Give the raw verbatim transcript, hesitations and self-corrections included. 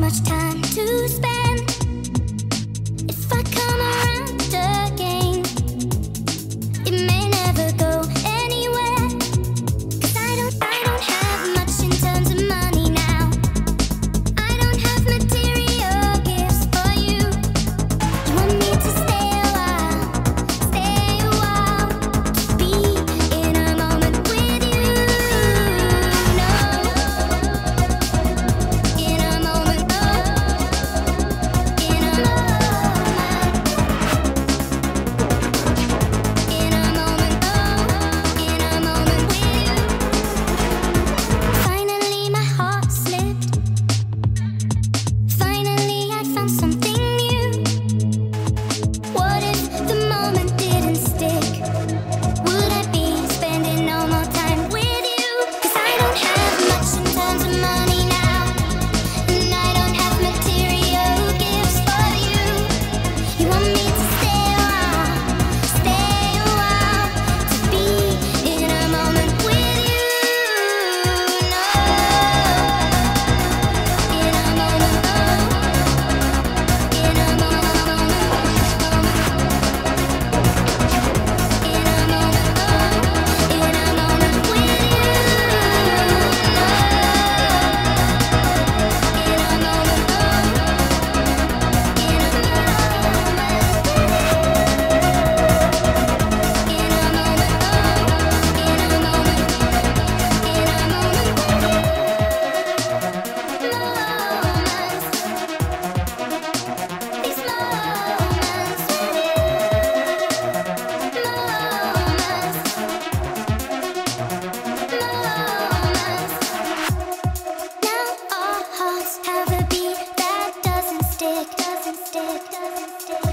much time to spend. If I come around again, it may never go anywhere. 'Cause I don't, I don't have much in terms of money now. I don't have material gifts for you. You want me to stay a while, stay a while, just be in a moment with you. No, in a moment, oh, in a moment, in a moment, oh, in a moment with you. Finally my heart slipped. Finally I found something new. What if the moment didn't stick? Would I be spending no more time with you? 'Cause I don't have much in terms of money now, and I don't have material gifts for you. You want me to stay a while, stay a while, to be in a moment with you. No, in a moment, oh, in a moment, in a moment, oh, in a moment with you. No, in a moment, oh, in a Now our hearts have a beat that doesn't stick, doesn't stick, doesn't stick.